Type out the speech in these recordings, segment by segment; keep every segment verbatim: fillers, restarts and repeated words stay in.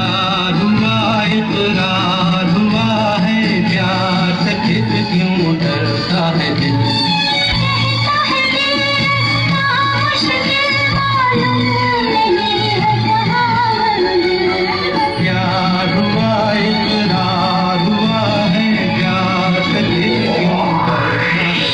प्यार हुआ इकरार हुआ है, प्यार से फिर क्यों डरता है दिल। प्यार हुआ इकरार हुआ है, प्यार से फिर क्यों डरता है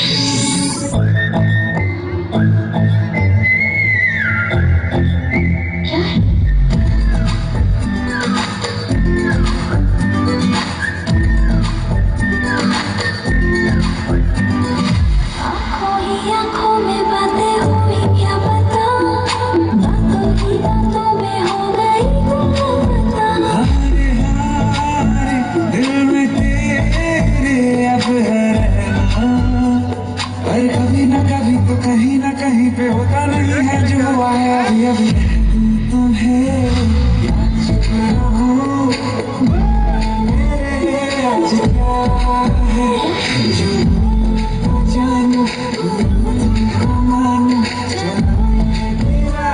कहीं ना कहीं पे होता नहीं है जो आया अभी अभी तुम्हें याद हो मेरे आज क्या है जो जानू तुमको मानू तेरा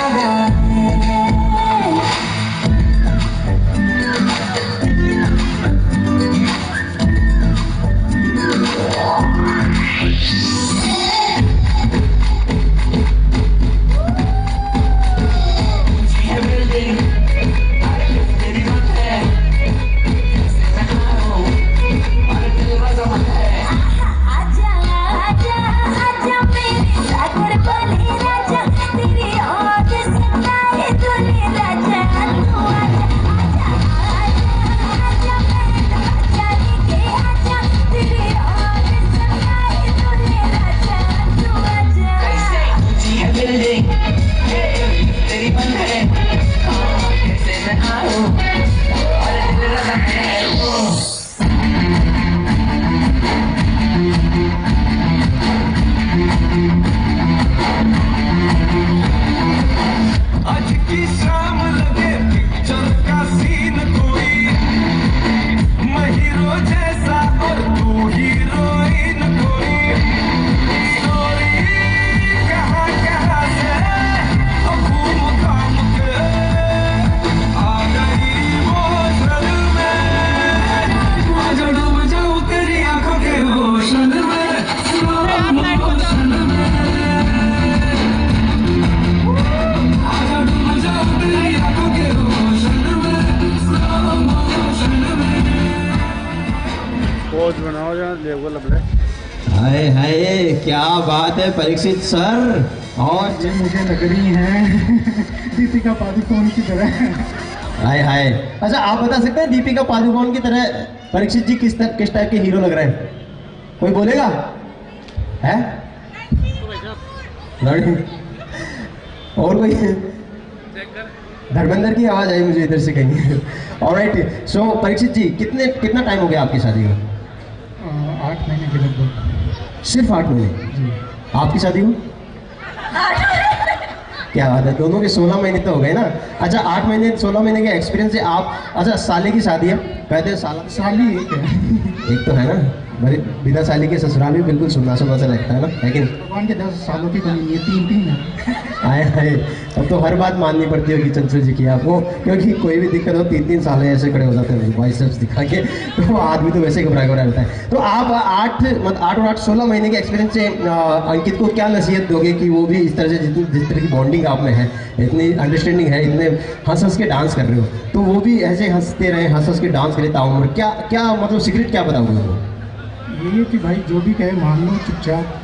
हाय हाय क्या बात है परीक्षित सर। और ये मुझे लग रही है दीपिका पादुकोण की तरह। हाय हाय अच्छा आप बता सकते हैं दीपिका पादुकोण की तरह परीक्षित जी किस किस टाइप के हीरो लग रहे हैं? कोई बोलेगा है? और कोई? धर्मेंद्र की आवाज आई मुझे इधर से कहीं। ऑलराइट सो परीक्षित जी कितने कितना टाइम हो गया आपकी शादी को? आठ महीने के लगभग। सिर्फ आठ महीने? आपकी शादी को? क्या बात है, दोनों के सोलह महीने तो हो गए ना। अच्छा आठ महीने सोलह महीने के एक्सपीरियंस से आप, अच्छा साले की शादी है कहते हैं साला साली एक है। एक तो है ना भाई, बिना साली के ससुराल भी बिल्कुल सुना सुना सा लगता है ना, लेकिन भगवान के दस सालों की कमी है, तीन तीन है। आए हाय अब तो हर बात माननी पड़ती होगी चंचल जी की आपको, क्योंकि कोई भी दिक्कत हो तीन तीन साल ऐसे खड़े हो जाते हैं बाइसेप्स दिखा के, तो आदमी तो वैसे घबरा घबरा रहता है। तो आप आठ मतलब आठ और आठ सोलह महीने के एक्सपीरियंस से अंकित को क्या नसीहत दोगे कि वो भी इस तरह से जितनी जिस तरह की बॉन्डिंग आप में है, इतनी अंडरस्टैंडिंग है, इतने हंस हंस के डांस कर रहे हो, तो वो भी ऐसे हंसते रहे हंस हंस के डांस करे ताउम्र, क्या क्या मतलब सीक्रेट क्या बताओगे उनको? ये कि भाई जो भी कहे मान लो चुपचाप।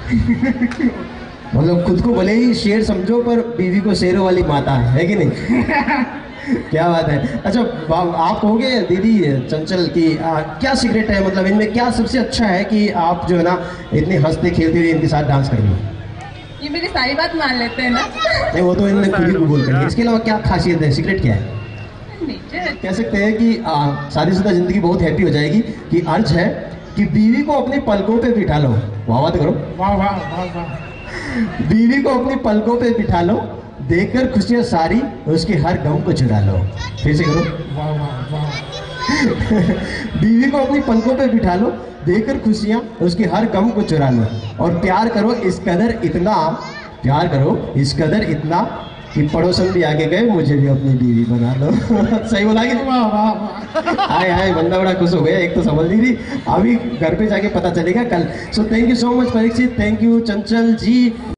मतलब खुद को भले ही शेर समझो पर बीवी को शेरों वाली माता है कि नहीं? क्या बात है। अच्छा आप कहोगे दीदी चंचल की आ, क्या सीक्रेट है, मतलब इनमें क्या सबसे अच्छा है कि आप जो है ना इतने हंसते खेलते हुए इनके साथ डांस कर रही हो? ये मेरी सारी बात मान लेते हैं ना। नहीं वो तो इनमें खुद ही को बोलते हैं, इसके अलावा क्या खासियत है, सीक्रेट क्या है? कह सकते हैं कि शादीशुदा जिंदगी बहुत हैप्पी हो जाएगी कि अर्ज है कि बीवी को अपनी पलकों पे बिठा लो, वाह वाह तो करो, वाह वाह वाह वाह। बीवी को अपनी पलकों पे बिठा लो, देखकर खुशियां सारी उसके हर गम को चुरा लो, फिर से करो, वाह वाह वाह। बीवी को अपनी पलकों पे बिठा लो, देखकर खुशियां उसके हर गम को चुरा लो, और प्यार करो इस कदर इतना, प्यार करो इस कदर इतना कि पड़ोसन भी आगे गए, मुझे भी अपनी बीवी बना लो। सही बोला कि वाह वाह, हाय हाय, बंदा बड़ा खुश हो गया। एक तो समझ ली थी, अभी घर पे जाके पता चलेगा कल। So thank you so much Parikshit, thank you Chanchal ji.